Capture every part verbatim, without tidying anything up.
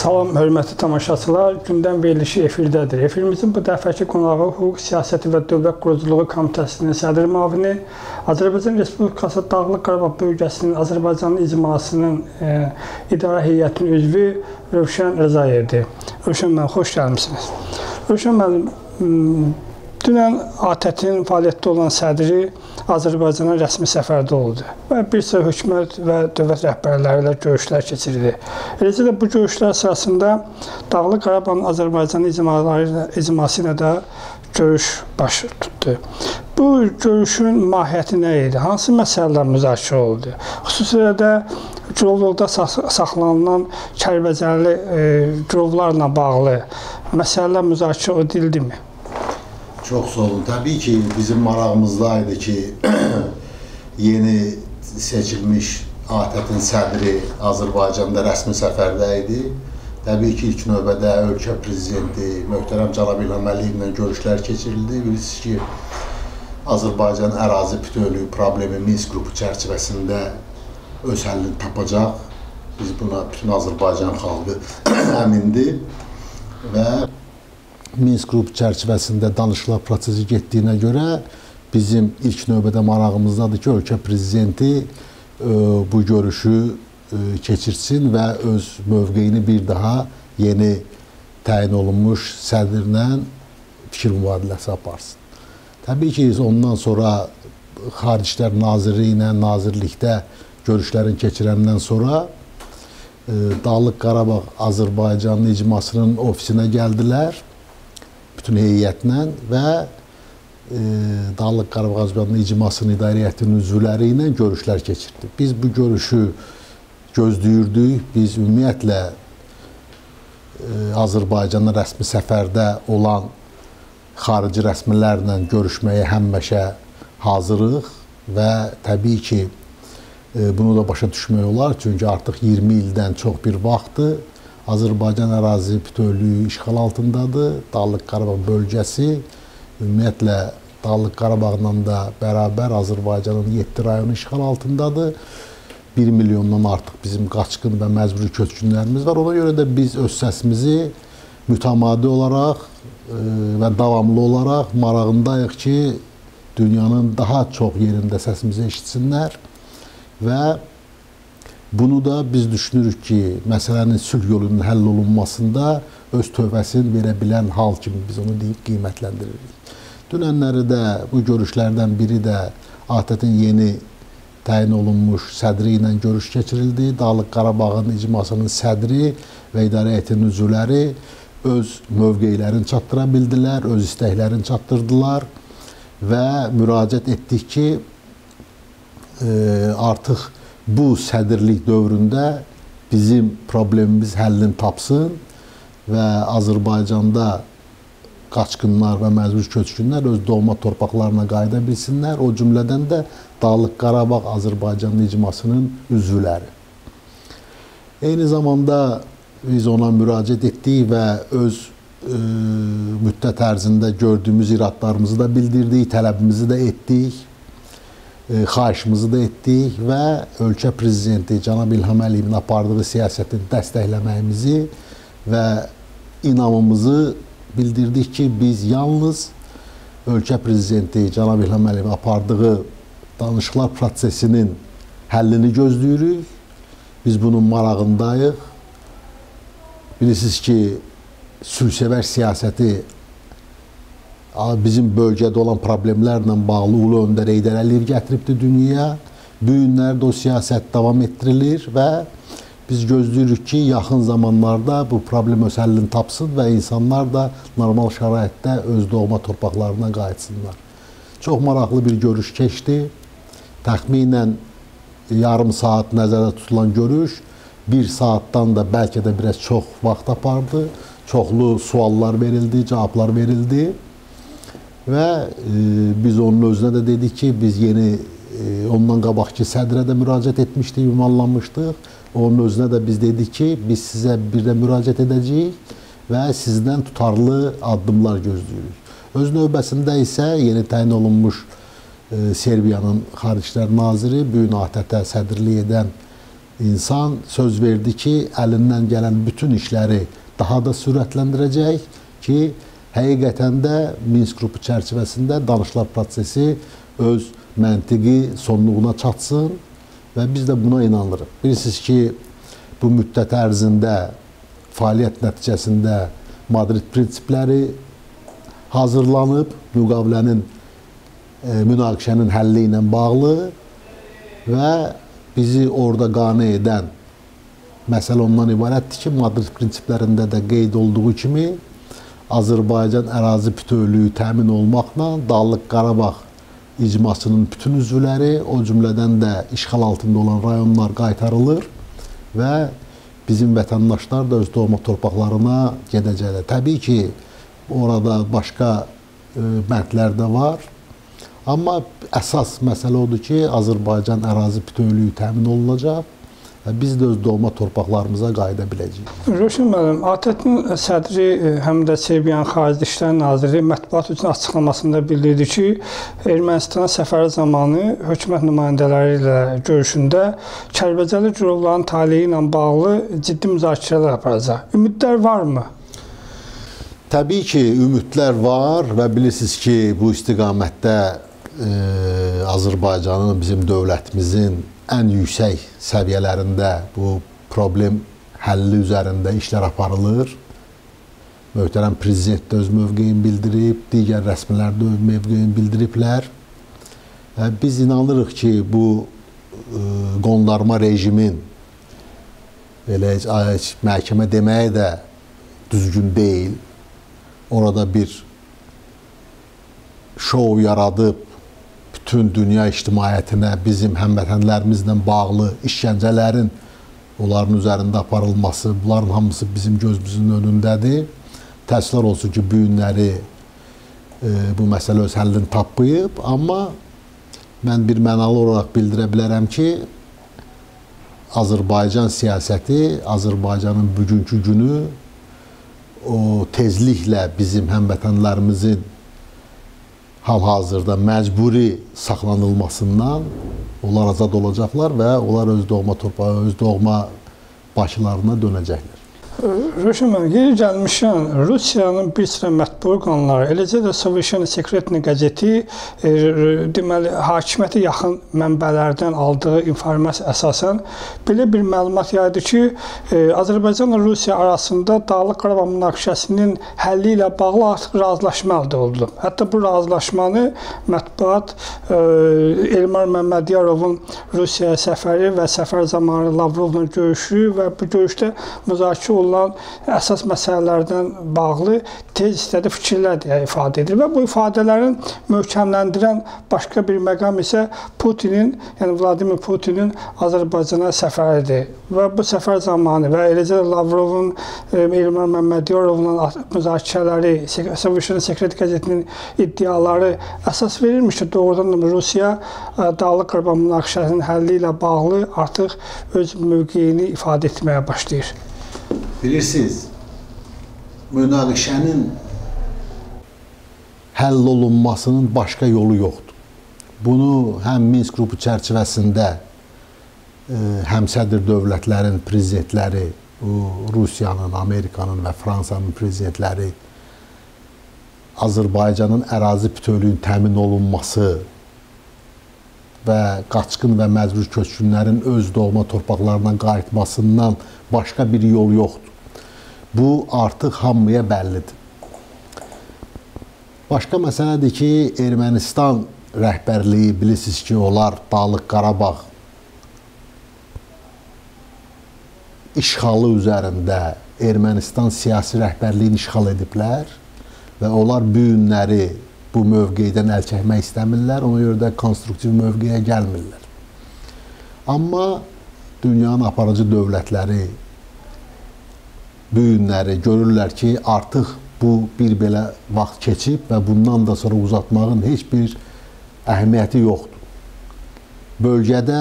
Salam, hörmətli tamaşaçılar, gündəm verilişi efirdədir. Efirimizin bu dəfəki qonağı Hüquq Siyasəti və Dövlət Quruculuğu Komitəsinin sədr müavini, Azərbaycan Respublikası Dağlıq Qarabağ bölgəsinin Azərbaycanın icmasının e, idarə heyətinin üzvü Rövşən Rızayevdir. Rövşən müəllim, xoş gəlmişsiniz. Rövşən müəllim, dünən A T Ə-in fəaliyyətdə olan sədri Azərbaycana rəsmi səfərdə oldu və bir sıra hökumət və dövlət rəhbərləri ilə görüşlər keçirdi. Eləcə də bu görüşlər sırasında Dağlıq Qarabağın Azərbaycan icması ilə də görüş baş tutdu. Bu görüşün mahiyyəti nə idi? Hansı məsələlər müzakirə oldu? Xüsusilə də girovluqda saxlanılan Kəlbəcərli e, girovlarla bağlı məsələlər müzakirə edildimi? Çox sağ olun. Təbii ki, bizim marağımızdaydı ki, yeni seçilmiş A T Ə-in sədri Azərbaycanda rəsmi səfərdə idi. Təbii ki, ilk növbədə ölkə prezidenti möhtərəm Cənab İlham Əliyevlə görüşlər keçirildi. Bilirsiniz ki, Azərbaycan ərazi bütövlüyü problemi Minsk qrupu çərçivəsində öz həllini tapacaq. Biz buna bütün Azərbaycan xalqı əmindir və Minsk qrupu çərçivəsində danışıqlar prosesi getdiyinə görə bizim ilk növbədə marağımızdadır ki, ölkə prezidenti e, bu görüşü e, keçirsin və öz mövqeyini bir daha yeni təyin olunmuş sədrlə fikir mübadiləsi aparsın. Təbii ki, ondan sonra Xarici İşlər Naziri ilə nazirlikdə görüşlərin keçirəndən sonra e, Dağlıq Qarabağ Azərbaycanın icmasının ofisinə gəldilər. Bütün heyətlə və e, Dağlıq Qarabağ Azərbaycanın icmasının idarə heyətinin üzvləri ilə görüşlər keçirdi. Biz bu görüşü gözləyirdik. Biz ümumiyyətlə e, Azərbaycanın rəsmi səfərdə olan xarici rəsmilərlə görüşməyə həmişə hazırıq və təbii ki, e, bunu da başa düşmək olar. Çünki artıq iyirmi ildən çox bir vaxtdır Azərbaycan ərazi bütövlüyü işğal altındadır. Dağlıq Qarabağ bölgəsi ümumiyyətlə Dağlıq Qarabağla da bərabər Azərbaycanın yeddi rayonu işğal altındadır. bir milyondan artıq bizim qaçqın və məcburi köçkünlərimiz var. Ona görə də biz öz səsimizi mütəmadi olaraq e, və davamlı olaraq marağındayıq ki, dünyanın daha çox yerində səsimizi eşitsinlər və bunu da biz düşünürük ki, məsələnin sülh yolunun həll olunmasında öz tövbəsini verə bilən hal kimi biz onu deyib qiymətləndiririk. Dünənləri də bu görüşlərdən biri də A T Ə-in yeni təyin olunmuş sədri ilə görüş keçirildi. Dağlıq Qarabağın icmasının sədri və idarə heyətinin üzvləri öz mövqeylərini çatdıra bildilər, öz istəklərini çatdırdılar və müraciət etdik ki, e, artıq bu sədrlik dövründə bizim problemimiz həllini tapsın və Azərbaycanda qaçqınlar və məcbur köçkünlər öz doğma torpaqlarına qayıda bilsinlər. O cümlədən də Dağlıq Qarabağ Azərbaycanın icmasının üzvləri. Eyni zamanda biz ona müraciət etdik və öz e, müddət ərzində gördüyümüz iradlarımızı da bildirdik, tələbimizi də etdik. Xahişimizi də etdik və ölkə prezidenti Cənab İlham Əliyevin apardığı siyasəti dəstəkləməyimizi və inamımızı bildirdik ki, biz yalnız ölkə prezidenti Cənab İlham Əliyevin apardığı danışıqlar prosesinin həllini gözləyirik. Biz bunun marağındayıq. Bilirsiniz ki, sülhsevər siyasəti bizim bölgədə olan problemlərlə bağlı Ulu Öndər Heydər Əliyev gətiribdir dünyaya. Bu günlərdə o siyasət davam etdirilir və biz gözləyirik ki, yaxın zamanlarda bu problem öz həllini tapsın və insanlar da normal şəraitdə öz doğma torpaqlarına qayıtsınlar. Çox maraqlı bir görüş keçdi. Təxminən yarım saat nəzərdə tutulan görüş bir saatdan da bəlkə də biraz çox vaxt apardı. Çoxlu suallar verildi, cavablar verildi. Və e, biz onun özünə də dedik ki, biz yeni e, ondan qabaqki sədrə də müraciət etmişdik, ünvanlanmışdıq. Onun özünə də biz dedik ki, biz sizə bir də müraciət edəcəyik və sizdən tutarlı addımlar gözləyirik. Öz növbəsində isə yeni təyin olunmuş e, Serbiyanın Xarici İşlər Naziri, bu gün A T Ə sədrlik edən insan söz verdi ki, əlindən gələn bütün işləri daha da sürətləndirəcək ki, həqiqətən də Minsk qrupu çərçivəsində danışıqlar prosesi öz məntiqi sonluğuna çatsın və biz də buna inanırıq. Bilirsiniz ki, bu müddət ərzində fəaliyyət nəticəsində Madrid prinsipləri hazırlanıb, müqavilənin, e, münaqişənin həlli ilə bağlı və bizi orada qane edən məsələ ondan ibarətdir ki, Madrid prinsiplərində də qeyd olduğu kimi Azərbaycan ərazi bütövlüyü təmin olmaqla Dağlıq Qarabağ icmasının bütün üzvləri, o cümlədən də işğal altında olan rayonlar qaytarılır və bizim vətəndaşlar da öz doğma torpaqlarına gedəcəklər. Təbii ki, orada başqa e, bəndlər də var. Amma əsas məsələ odur ki, Azərbaycan ərazi bütövlüyü təmin olunacaq və biz də öz doğma torpaqlarımıza qayıda biləcəyik. Rövşən müəllim, ATƏT-in sədri, həm də Serbiyanın Xarici İşlər Naziri mətbuat üçün açıqlamasında bildirdi ki, Ermənistana səfəri zamanı hökumət nümayəndələri ilə görüşündə Kəlbəcəli girovların taleyi ilə bağlı ciddi müzakirələr aparacaq. Ümidlər varmı? Təbii ki, ümidlər var və bilirsiniz ki, bu istiqamətdə e, Azərbaycanın, bizim dövlətimizin ən yüksək səviyyələrində bu problem həlli üzərində işlər aparılır. Möhtərəm prezident də öz mövqeyini bildirib, digər rəsmilər də öz mövqeyini bildiriblər. Biz inanırıq ki, bu e, qondarma rejimin belə məhkəmə deməyi də düzgün deyil. Orada bir şou yaradıb, bütün dünya ictimaiyyətinə bizim həmvətənlərimizlə bağlı işgəncələrin onların üzərində aparılması, bunların hamısı bizim gözümüzün önündədir. Təəssüflər olsun ki, bu günləri e, bu məsələ öz həllini tapmayıb, amma mən bir mənalı olaraq bildirə bilərəm ki, Azərbaycan siyasəti, Azərbaycanın bugünkü günü o tezliklə bizim həmvətənlərimizin hal-hazırda məcburi saxlanılmasından onlar azad olacaqlar və onlar öz doğma torpağı, öz doğma başlarına dönəcəklər. Rövşən müəllim, yeri gəlmişkən, Rusiyanın bir sıra mətbu orqanları, eləcə də Sovyetini Sekretni qəzeti e, deməli, hakimiyyətə yaxın mənbələrdən aldığı informasiya əsasən belə bir məlumat yaydı ki, e, Azərbaycanla Rusiya arasında Dağlıq Qarabağ münaqişəsinin həlli ilə bağlı artıq razılaşma əldə oldu. Hətta bu razılaşmanı mətbuat e, Elmar Məmmədiyarovun Rusiyaya səfəri və səfər zamanı Lavrovla görüşü və bu görüşdə müzakirə olundu olan əsas məsələlərdən bağlı tez istədi fikirlər deyə ifadə edir və bu ifadələrin möhkəmləndirən başqa bir məqam isə Putinin, yəni Vladimir Putinin Azərbaycana səfəridir və bu səfər zamanı və eləcə Lavrovun, Elmar Məmmədiyarovla müzakirələri, Sovyetini Sekret qəzetinin iddiaları əsas verilmiş ki, doğrudan Rusiya Dağlıq Qarabağ münaqişəsinin həlli ilə bağlı artıq öz mövqeyini ifadə etməyə başlayır. Bilirsiniz, münaqişənin həll olunmasının başqa yolu yoxdur. Bunu həm Minsk qrupu çərçivəsində həmsədr dövlətlərin prezidentləri, Rusiyanın, Amerikanın və Fransanın prezidentləri Azərbaycanın ərazi bütövlüyünün təmin olunması və qaçqın və məcbur köçkünlərin öz doğma torpaqlarına qayıtmasından başqa bir yol yoxdur. Bu artıq hamıya bəllidir. Başqa məsələdir ki, Ermənistan rəhbərliyi bilirsiniz ki, onlar Dağlıq Qarabağ işğalı üzərində Ermənistan siyasi rəhbərliyini işğal ediblər və onlar bu günləri bu mövqeydən əl çəkmək istəmirlər, ona görə də konstruktiv mövqeyə gəlmirlər. Amma dünyanın aparıcı dövlətləri bu günləri görürlər ki, artıq bu bir belə vaxt keçib və bundan da sonra uzatmağın heç bir əhəmiyyəti yoxdur. Bölgədə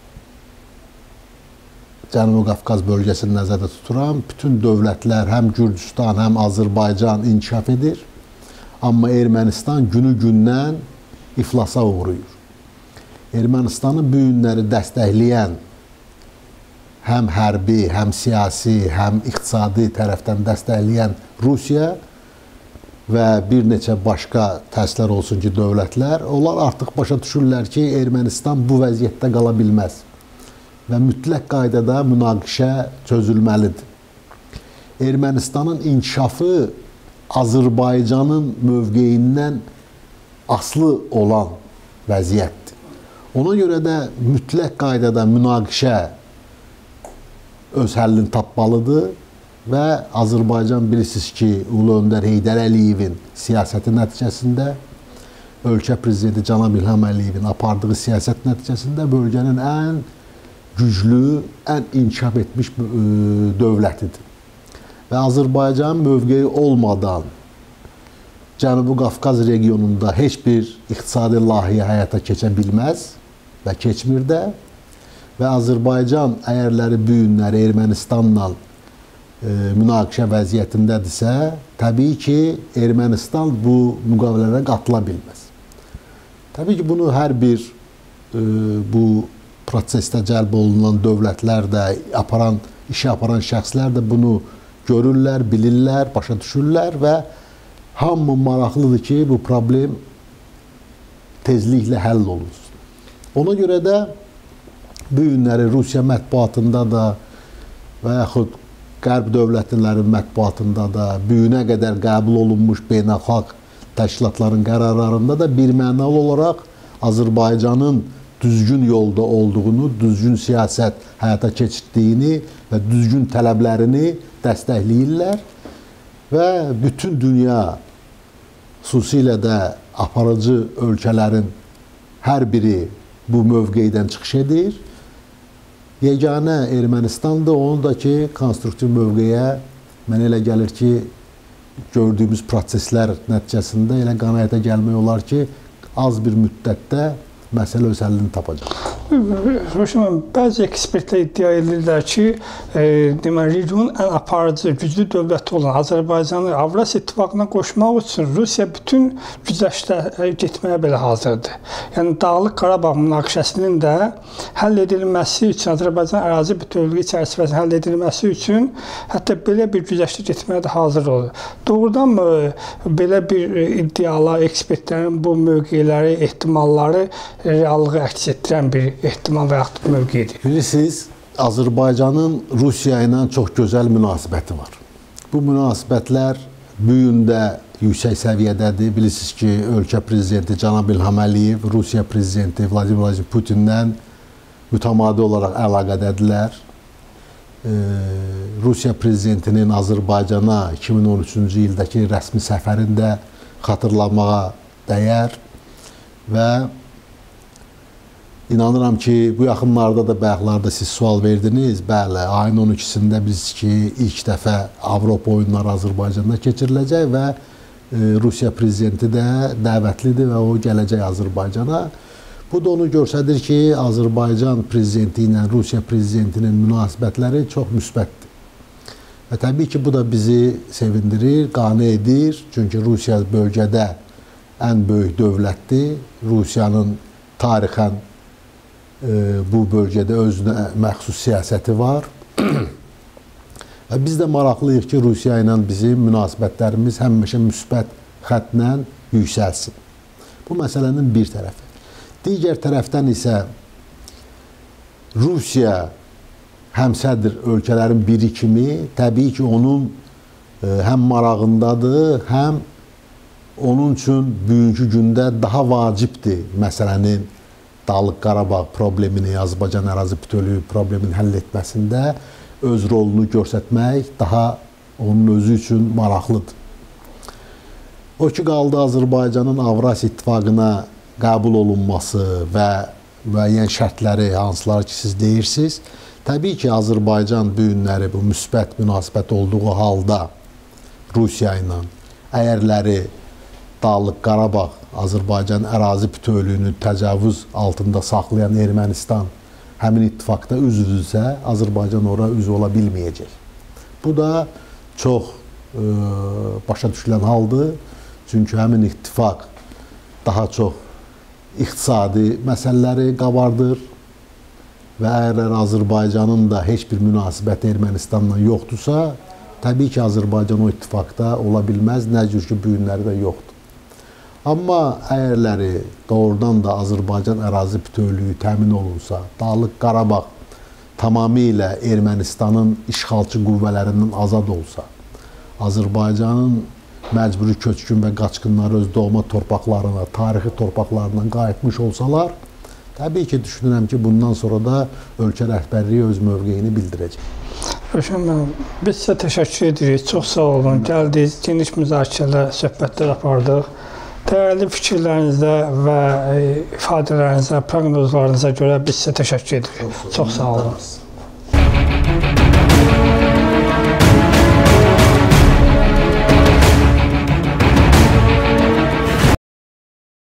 Cənubi Qafqaz bölgəsini nəzərdə tuturam, bütün dövlətlər, həm Gürcüstan, həm Azərbaycan inkişaf edir. Amma Ermənistan günü-gündən iflasa uğrayır. Ermənistanı bu günləri dəstəkləyən həm hərbi, həm siyasi, həm iqtisadi tərəfdən dəstəkləyən Rusiya və bir neçə başqa təəssüflər olsun ki, dövlətlər, onlar artıq başa düşürlər ki, Ermənistan bu vəziyyətdə qala bilməz və mütləq qaydada münaqişə çözülməlidir. Ermənistanın inkişafı Azərbaycanın mövqeyindən aslı olan vəziyyətdir. Ona görə də mütləq qaydada münaqişə öz həllini tapmalıdır və Azərbaycan bilirsiniz ki, Ulu Öndər Heydər Əliyevin siyasəti nəticəsində, ölkə prezidenti Cənab İlham Əliyevin apardığı siyasət nəticəsində bölgənin ən güclü, ən inkişaf etmiş dövlətidir. Və Azərbaycan mövqeyi olmadan Cənubi Qafqaz regionunda heç bir iqtisadi layihə həyata keçə bilməz və keçmir də və Azərbaycan əyərləri bu günləri Ermənistanla e, münaqişə vəziyyətindədirsə, təbii ki, Ermənistan bu müqavilələrə qatıla bilməz. Təbii ki, bunu hər bir e, bu prosesdə cəlb olunan dövlətlər də, aparan, işi aparan şəxslər də bunu görürlər, bilirlər, başa düşürlər və hamı maraqlıdır ki, bu problem tezliklə həll olunsun. Ona görə də bu günləri Rusiya mətbuatında da və yaxud Qərb dövlətlərinin mətbuatında da bu günə qədər qəbul olunmuş beynəlxalq təşkilatların qərarlarında da bir mənalı olaraq Azərbaycanın düzgün yolda olduğunu, düzgün siyasət həyata keçirdiyini və düzgün tələblərini dəstəkləyirlər və bütün dünya, xüsusilə də aparıcı ölkələrin hər biri bu mövqeydən çıxış edir. Yeganə Ermənistandır, onu da ki, konstruktiv mövqeyə mənə elə gəlir ki, gördüyümüz proseslər nəticəsində elə qənaətə gəlmək olar ki, az bir müddətdə məsələ öz həllini tapacaq. Ruşen, bəzi ekspertlər iddia edirlər ki, e, deməli, regionun ən aparıcı, güclü dövləti olan Azərbaycanı Avrasiya İttifaqına qoşmaq üçün Rusiya bütün güzəştə getməyə belə hazırdır. Yəni, Dağlıq Qarabağ münaqişəsinin də həll edilməsi üçün, Azərbaycan ərazi bütövlüyü çərçivəsində həll edilməsi üçün hətta belə bir güzəştə getməyə də hazır olur. Doğrudanmı belə bir iddialar, ekspertlərin bu mövqeləri, ehtimalları reallığı əks etdirən bir ehtimal və yaxud mövqeyidir? Bilirsiniz, Azərbaycanın Rusiya ilə çox gözəl münasibəti var. Bu münasibətlər bu gün də yüksək səviyyədədir. Bilirsiniz ki, ölkə prezidenti Cənab İlham Əliyev, Rusiya prezidenti Vladimir Vladimiroviç Putinlə mütəmadi olaraq əlaqədədirlər. Ee, Rusiya prezidentinin Azərbaycana iki min on üçüncü ildəki rəsmi səfərində xatırlanmağa dəyər və İnanıram ki, bu yaxınlarda da bayaqlarda siz sual verdiniz. Bəli, ayın on ikisində biz ki, ilk dəfə Avropa oyunları Azərbaycanda keçiriləcək və Rusiya prezidenti də dəvətlidir və o gələcək Azərbaycana. Bu da onu göstərir ki, Azərbaycan prezidenti ilə Rusiya prezidentinin münasibətləri çox müsbətdir. Və təbii ki, bu da bizi sevindirir, qane edir. Çünki Rusiya bölgədə ən böyük dövlətdir. Rusiyanın tarixən bu bölgədə özünə məxsus siyasəti var. Və biz də maraqlıyıq ki, Rusiya ilə bizim münasibətlərimiz həmişə müsbət xəttlə yüksəlsin. Bu məsələnin bir tərəfi. Digər tərəfdən isə Rusiya həmsədr ölkələrin biri kimi təbii ki, onun həm marağındadır, həm onun üçün bugünkü gündə daha vacibdir məsələnin Dağlıq Qarabağ problemini, Azərbaycan ərazi bütövlüyü problemini həll etməsində öz rolunu göstərmək daha onun özü üçün maraqlıdır. O ki, qaldı Azərbaycanın Avrasiya İttifaqına qəbul olunması və müəyyən şərtləri, hansıları ki, siz deyirsiniz. Təbii ki, Azərbaycan bu günləri bu müsbət münasibət olduğu halda Rusiya ilə əyərləri Dağlıq Qarabağ, Azərbaycan ərazi bütövlüyünü təcavüz altında saxlayan Ermənistan həmin ittifaqda üzvdürsə, Azərbaycan ora üzv ola bilməyəcək. Bu da çox e, başa düşülən haldır. Çünki həmin ittifaq daha çox iqtisadi məsələləri qabardır. və əgər Azərbaycanın da heç bir münasibəti Ermənistanla yoxdursa, təbii ki, Azərbaycan o ittifaqda ola bilməz, nə cür ki, bu günləri də yoxdur. Amma əgərləri doğrudan da Azərbaycan ərazi bütövlüyü təmin olunsa, Dağlıq Qarabağ tamamilə Ermənistanın işğalçı qüvvələrindən azad olsa, Azərbaycanın məcburi köçkün və qaçqınları öz doğma torpaqlarına, tarixi torpaqlarından qayıtmış olsalar, təbii ki, düşünürəm ki, bundan sonra da ölkə rəhbərliyi öz mövqeyini bildirəcək. Rövşən müəllim, biz sizə təşəkkür edirik. Çox sağ olun. Gəldiniz, geniş müzakirələr, söhbətlər apardıq. Dəyərli fikirlərinizə və ifadələrinizə, proqnozlarınıza görə biz sizə təşəkkür edirik. Çox sağ olun.